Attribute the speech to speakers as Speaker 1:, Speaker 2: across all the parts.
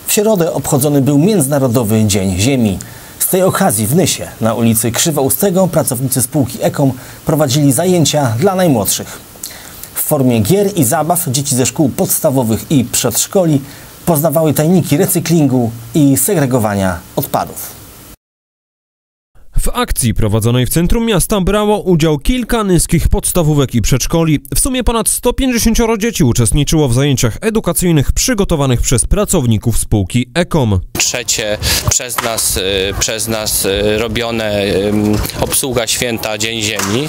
Speaker 1: W środę obchodzony był Międzynarodowy Dzień Ziemi. Z tej okazji w Nysie na ulicy Krzywoustego pracownicy spółki Ekom prowadzili zajęcia dla najmłodszych. W formie gier i zabaw dzieci ze szkół podstawowych i przedszkoli poznawały tajniki recyklingu i segregowania odpadów.
Speaker 2: W akcji prowadzonej w centrum miasta brało udział kilka nyskich podstawówek i przedszkoli. W sumie ponad 150 dzieci uczestniczyło w zajęciach edukacyjnych przygotowanych przez pracowników spółki Ekom.
Speaker 3: Trzecie przez nas robione obsługa święta Dzień Ziemi.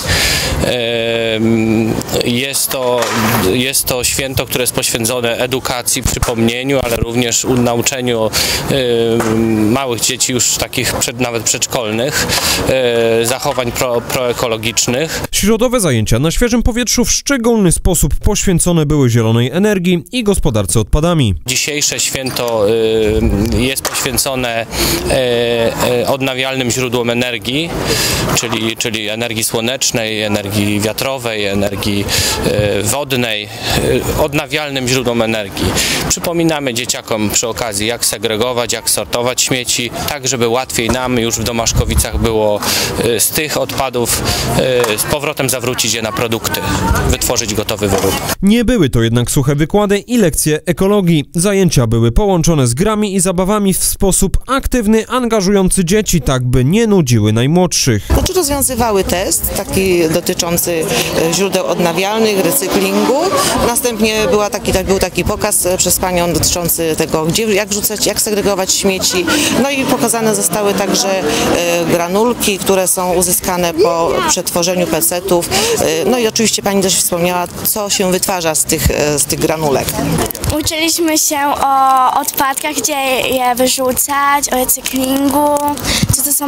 Speaker 3: Jest to święto, które jest poświęcone edukacji, przypomnieniu, ale również nauczeniu małych dzieci już takich nawet przedszkolnych zachowań proekologicznych.
Speaker 2: Środowe zajęcia na świeżym powietrzu w szczególny sposób poświęcone były zielonej energii i gospodarce odpadami.
Speaker 3: Dzisiejsze święto jest poświęcone odnawialnym źródłom energii, czyli energii słonecznej, energii wiatrowej, energii wodnej, odnawialnym źródłom energii. Przypominamy dzieciakom przy okazji, jak segregować, jak sortować śmieci, tak żeby łatwiej nam już w Domaszkowicach było z tych odpadów z powrotem zawrócić je na produkty, wytworzyć gotowy wyrób.
Speaker 2: Nie były to jednak suche wykłady i lekcje ekologii. Zajęcia były połączone z grami i zabawami w sposób aktywny, angażujący dzieci, tak by nie nudziły najmłodszych.
Speaker 4: Znaczy rozwiązywały test taki dotyczący źródeł odnawialnych, recyklingu. Następnie był taki pokaz przez panią dotyczący tego, jak wrzucać, jak segregować śmieci. No i pokazane zostały także granulki, które są uzyskane po przetworzeniu pecetów. No i oczywiście pani też wspomniała, co się wytwarza z tych granulek.
Speaker 5: Uczyliśmy się o odpadkach, gdzie je wyrzucać, o recyklingu, co to są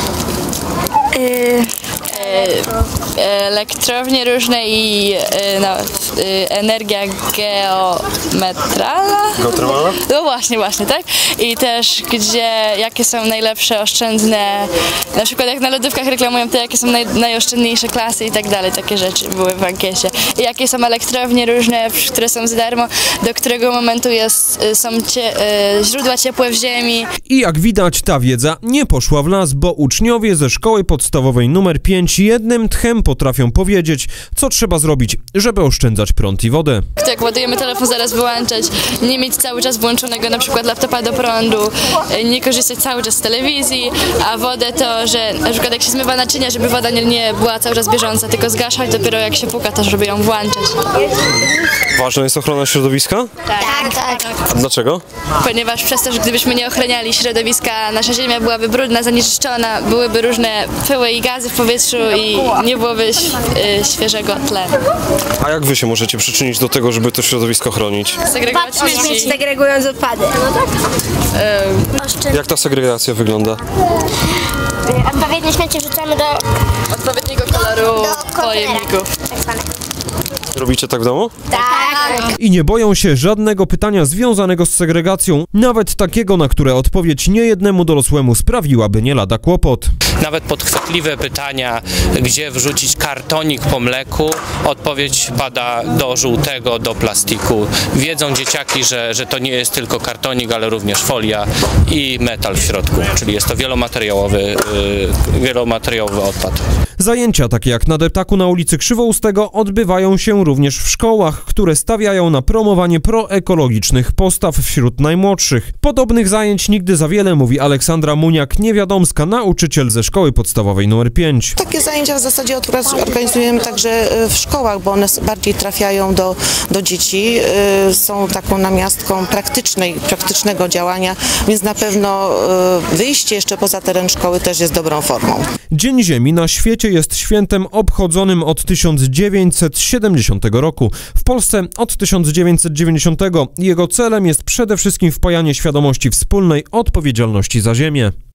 Speaker 6: elektrownie różne i energia geometralna. No właśnie, tak? I też jakie są najlepsze, oszczędne, na przykład jak na lodówkach reklamują te, jakie są najoszczędniejsze klasy i tak dalej, takie rzeczy były w ankiecie. I jakie są elektrownie różne, które są za darmo, do którego momentu są źródła ciepłe w ziemi.
Speaker 2: I jak widać, ta wiedza nie poszła w las, bo uczniowie ze szkoły podstawowej nr 5 jednym tchem potrafią powiedzieć, co trzeba zrobić, żeby oszczędzać prąd i wodę.
Speaker 6: Jak ładujemy telefon, zaraz wyłączać, nie mieć cały czas włączonego na przykład laptopa do prądu, nie korzystać cały czas z telewizji, a wodę to, że na przykład jak się zmywa naczynia, żeby woda nie była cały czas bieżąca, tylko zgaszać dopiero jak się puka, to żeby ją włączać.
Speaker 7: Ważna jest ochrona środowiska?
Speaker 5: Tak.
Speaker 7: A dlaczego?
Speaker 6: Ponieważ przez to, że gdybyśmy nie ochraniali środowiska, nasza ziemia byłaby brudna, zanieczyszczona, byłyby różne pyły i gazy w powietrzu i nie byłoby świeżego tlenu.
Speaker 7: A jak wy się możecie przyczynić do tego, żeby to środowisko chronić?
Speaker 6: Segregować śmieci.
Speaker 5: Segregując odpady.
Speaker 7: Jak ta segregacja wygląda?
Speaker 5: Odpowiednie śmieci wrzucamy do
Speaker 6: odpowiedniego koloru pojemników.
Speaker 7: Robicie tak w domu?
Speaker 5: Tak.
Speaker 2: I nie boją się żadnego pytania związanego z segregacją, nawet takiego, na które odpowiedź niejednemu dorosłemu sprawiłaby nie lada kłopot.
Speaker 3: Nawet podchwytliwe pytania, gdzie wrzucić kartonik po mleku, odpowiedź pada do żółtego, do plastiku. Wiedzą dzieciaki, że to nie jest tylko kartonik, ale również folia i metal w środku, czyli jest to wielomateriałowy odpad.
Speaker 2: Zajęcia takie jak na deptaku na ulicy Krzywoustego odbywają się również w szkołach, które stawiają na promowanie proekologicznych postaw wśród najmłodszych. Podobnych zajęć nigdy za wiele, mówi Aleksandra Muniak-Niewiadomska, nauczyciel ze szkoły podstawowej nr 5.
Speaker 4: Takie zajęcia w zasadzie organizujemy także w szkołach, bo one bardziej trafiają do dzieci, są taką namiastką praktycznego działania, więc na pewno wyjście jeszcze poza teren szkoły też jest dobrą formą.
Speaker 2: Dzień Ziemi na świecie jest świętem obchodzonym od 1970 roku. W Polsce od 1990. Jego celem jest przede wszystkim wpajanie świadomości wspólnej odpowiedzialności za ziemię.